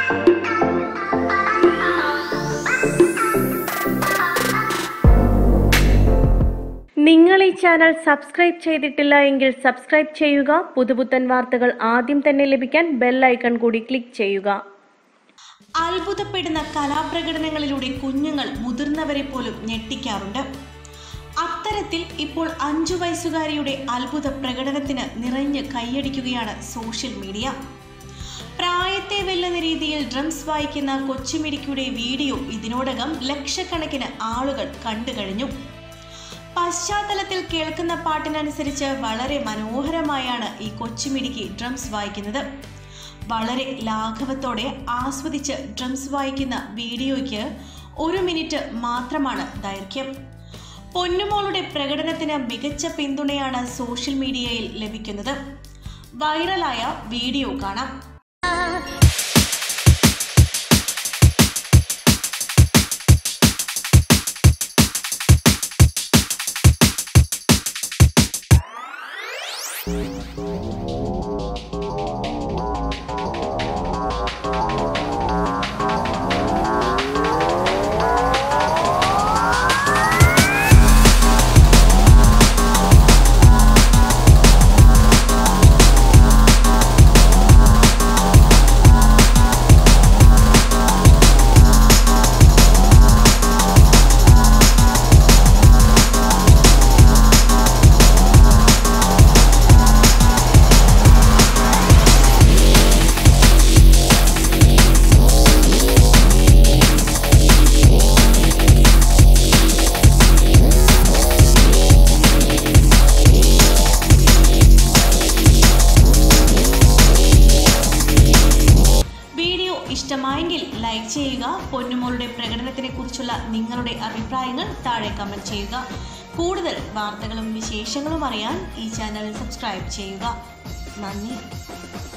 നിങ്ങൾ ഈ channel subscribe ചെയ്തിട്ടില്ല എങ്കിൽ സബ്സ്ക്രൈബ് ചെയ്യുക. പുതുപുത്തൻ വാർത്തകൾ ആദ്യം തന്നെ ലഭിക്കാൻ ബെൽ ഐക്കൺ കൂടി ക്ലിക്ക് ചെയ്യുക. അത്ഭുതപ്പെടുന്ന കലാപ്രകടനങ്ങളിലൂടെ കുഞ്ഞുങ്ങൾ മുതിർന്നവരെ പോലും ഞെട്ടിക്കാറുണ്ട്. അത്തരത്തിൽ ഇപ്പോൾ 5 വയസ്സുകാരിയുടെ അത്ഭുത പ്രകടനത്തിന് നിറഞ്ഞ് കൈയടിക്കുകയാണ് സോഷ്യൽ മീഡിയ. പ്രായത്തെ വെല്ലുന്ന രീതിയിൽ ഡ്രംസ് വായിക്കുന്ന കൊച്ചുമിടുക്കിയുടെ വീഡിയോ ഇതിനോടകം ലക്ഷക്കണക്കിന് ആളുകൾ കണ്ടു കഴിഞ്ഞു. പശ്ചാത്തലത്തിൽ കേൾക്കുന്ന പാട്ടിനനുസരിച്ച് വളരെ മനോഹരമായാണ് ഈ കൊച്ചുമിടുക്കി ഡ്രംസ് വായിക്കുന്നത്. വളരെ ലാഘവത്തോടെ ആസ്വദിച്ച് ഡ്രംസ് വായിക്കുന്ന വീഡിയോയ്ക്ക് 1 മിനിറ്റ് മാത്രമാണ് ദൈർഘ്യം. പൊന്നുമോളുടെ പ്രകടനത്തിന് മികച്ച പിന്തുണയാണ് സോഷ്യൽ മീഡിയയിൽ ലഭിക്കുന്നത്. വൈറലായ വീഡിയോ കാണാം. ഇഷ്ടമായെങ്കിൽ ലൈക്ക് ചെയ്യുക. പൊന്നുമോളുടെ പ്രകടനത്തിനെ കുറിച്ചുള്ള നിങ്ങളുടെ അഭിപ്രായങ്ങൾ താഴെ കമന്റ് ചെയ്യുക. കൂടുതൽ വാർത്തകളും വിശേഷങ്ങളും അറിയാൻ ഈ ചാനൽ സബ്സ്ക്രൈബ് ചെയ്യുക. നന്ദി.